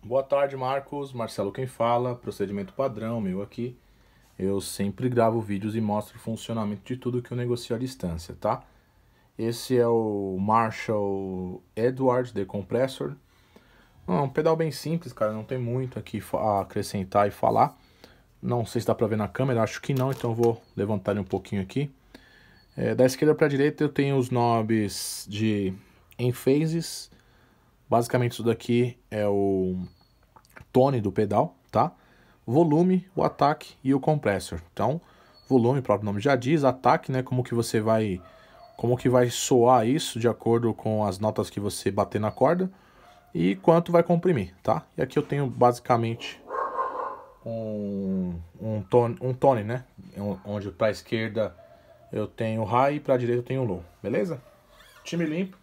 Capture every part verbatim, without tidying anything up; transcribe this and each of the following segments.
Boa tarde, Marcos. Marcelo quem fala, procedimento padrão meu aqui. Eu sempre gravo vídeos e mostro o funcionamento de tudo que eu negocio à distância, tá? Esse é o Marshall Edwards Decompressor. É um pedal bem simples, cara, não tem muito aqui a acrescentar e falar. Não sei se dá pra ver na câmera, acho que não, então eu vou levantar ele um pouquinho aqui. É, da esquerda pra direita eu tenho os knobs de Enphases. Basicamente isso daqui é o tone do pedal, tá? Volume, o ataque e o compressor. Então, volume, o próprio nome já diz, ataque, né? Como que você vai, como que vai soar isso de acordo com as notas que você bater na corda e quanto vai comprimir, tá? E aqui eu tenho basicamente um, um tone, um tone, né? Onde para a esquerda eu tenho high e para a direita eu tenho low, beleza? Time limpo.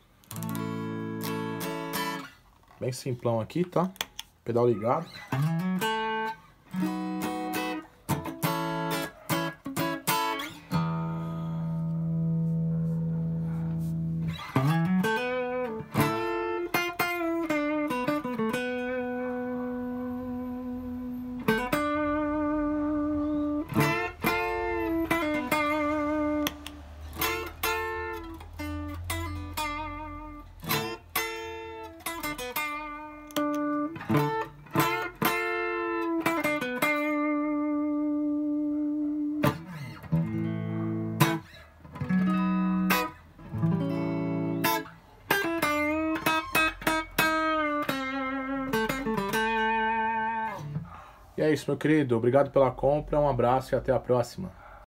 Bem simplão aqui, tá? Pedal ligado. E é isso, meu querido. Obrigado pela compra, um abraço e até a próxima.